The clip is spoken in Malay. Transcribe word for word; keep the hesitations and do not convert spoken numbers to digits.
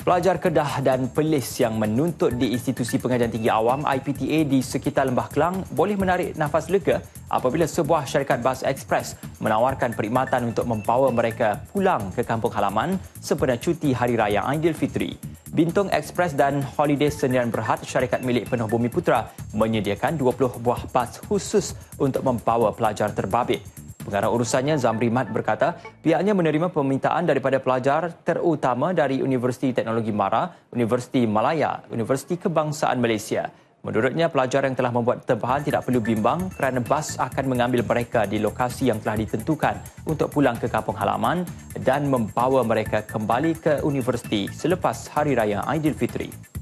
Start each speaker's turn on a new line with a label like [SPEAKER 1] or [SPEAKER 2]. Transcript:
[SPEAKER 1] Pelajar Kedah dan Perlis yang menuntut di Institusi Pengajian Tinggi Awam I P T A di sekitar Lembah Kelang boleh menarik nafas lega apabila sebuah syarikat bas ekspres menawarkan perkhidmatan untuk membawa mereka pulang ke kampung halaman sempena cuti Hari Raya Aidilfitri. Bintong Ekspres dan Holiday Sendirian Berhad, syarikat milik Penuh Bumi Putra, menyediakan dua puluh buah bas khusus untuk membawa pelajar terbabit. Pengarah urusannya Zamri Mat berkata pihaknya menerima permintaan daripada pelajar terutama dari Universiti Teknologi Mara, Universiti Malaya, Universiti Kebangsaan Malaysia. Menurutnya, pelajar yang telah membuat tempahan tidak perlu bimbang kerana bas akan mengambil mereka di lokasi yang telah ditentukan untuk pulang ke kampung halaman dan membawa mereka kembali ke universiti selepas Hari Raya Aidilfitri.